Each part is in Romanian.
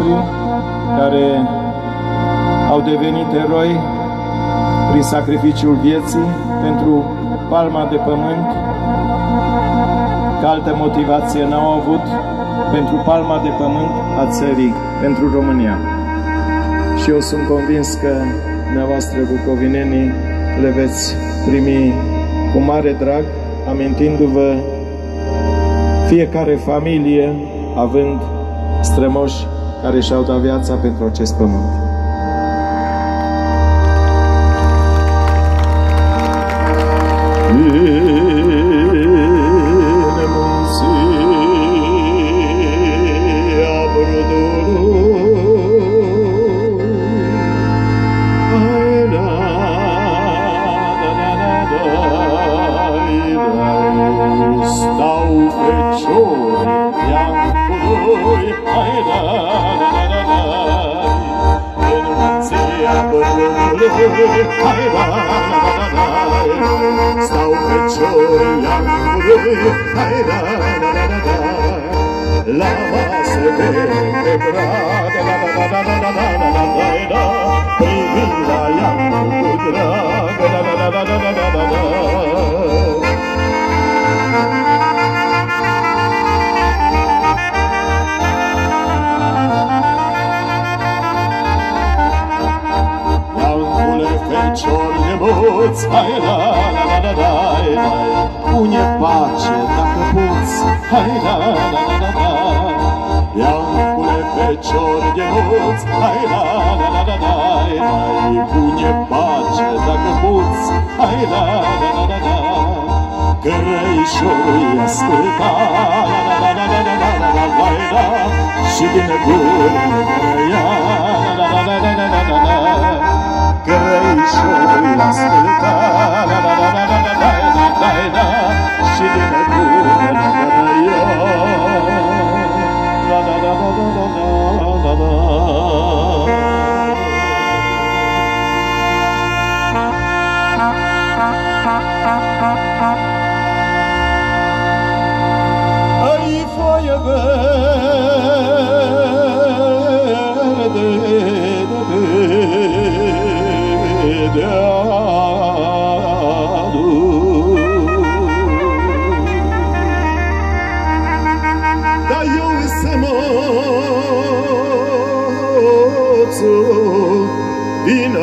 noștri care au devenit eroi prin sacrificiul vieții pentru palma de pământ, că altă motivație n-au avut, pentru palma de pământ a țării, pentru România. Și eu sunt convins că dumneavoastră, bucovinenii, le veți primi cu mare drag, amintindu-vă fiecare familie având strămoși care și-au dat viața pentru acest pământ. Stau feciorii iarbului, la masă de brad, privind la iarbul cu drag. Fecior nebuț, hai la la la la la la, pune pace dacă poți, hai la la la la la la. Iancule fecior nebuț, hai la la la la la la, pune pace dacă poți, hai la la la la la. Grăișorul asculta la la la la la la la la la la, și din gură grăia la la la la la la la la. Grăișorul asculta la la la la la la la la la la, și din gură grăia la la la la la la la la. Ai foaie verde de dar eu să moțu din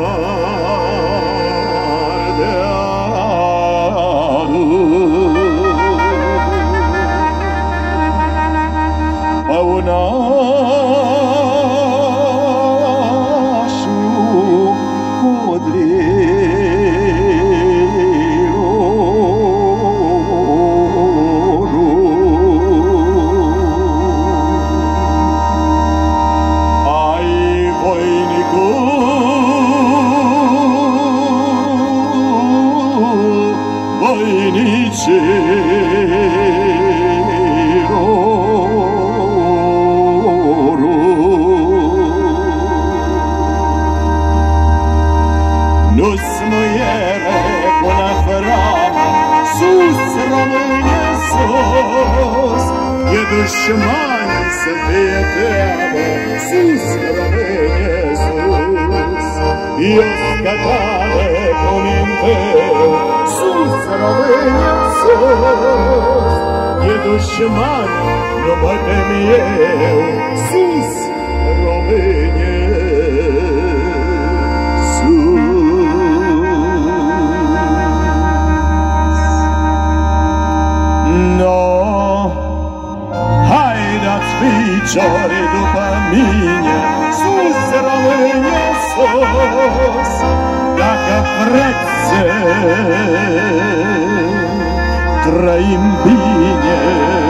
Ardealul, păunașul nu-s muiere până frama, sus rămâne sus, e dușman să fie treabă, sus rămâne sus. Eu scătare cu minteu, sus rămâne sus, e dușman, nu mă tem eu, sus rămâne picioare după mine, sus rămâne sus, dacă vreți să trăim bine.